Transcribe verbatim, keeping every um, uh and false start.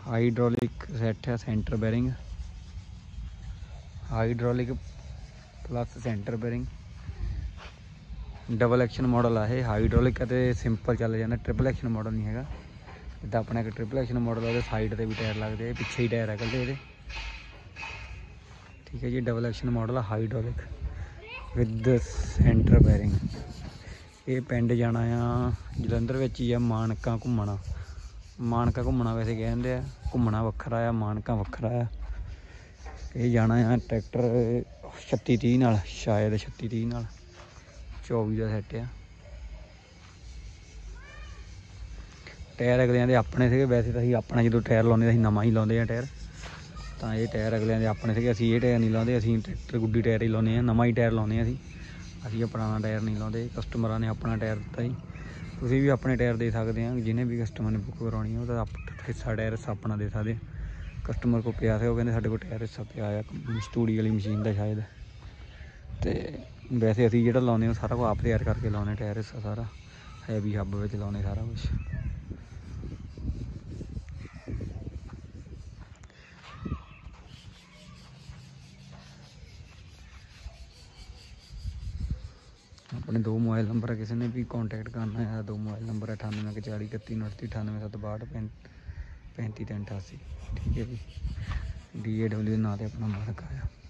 Hydraulic set है, centre bearing hydraulic plus centre bearing double action model है। Hydraulic है simple चल जाना, ट्रिपल एक्शन मॉडल नहीं है। जिदा अपना एक ट्रिपल एक्शन मॉडल है साइड से भी टायर लगते हैं, पिछे ही टायर है कल्ले ये। ठीक है जी, डबल एक्शन मॉडल है हाइड्रोलिक विद सेंटर बैरिंग। ये पिंड जाना आ जलंधर विच ही है, मानका घूमना। मानका घूमना वैसे कहते हैं, घूमना वखरा आ, मानका वखरा आ। ये जाना आ ट्रैक्टर छत्ती तीह नाल, शायद छत्ती तीह नाल चौबी का सैट आ। टायर अगलियां दे अपने थे, वैसे तो असीं अपना जो टायर लाने असीं नवां ही लाते हैं टायर। तो ये टायर अगलियां दे अपने थे, असीं ये टायर नहीं लाते, असीं ट्रैक्टर गुड्डी टायर ही लाने, नवां ही टायर लाने असीं असीं पुराना टायर नहीं लाते। कस्टमर ने अपना टायर दिता जी, तुसीं भी अपने टायर दे सकते हैं। जिन्हें भी कस्टमर ने बुक करवानी है वो हिस्सा टायर हिस्सा अपना दे सकते। कस्टमर को पिया था, वो कहते साढ़े को टायर हिस्सा पिया स्टूडी वाली मशीन का शायद। तो वैसे असीं जिहड़ा लाने सारा कुछ आप तैयार करके लाने, टायर हिस्सा सारा हैवी हब विच लाने सारा कुछ। अपने दो मोबाइल नंबर है, किसी ने भी कॉन्टैक्ट करना है। दो मोबाइल नंबर है अठानवे एक चाली इकत्ती उनती अठानवे सत्त बाहठ पैंती तीन अठासी। ठीक है जी, डी ए डब्ल्यू के नाम से अपना मालक आया।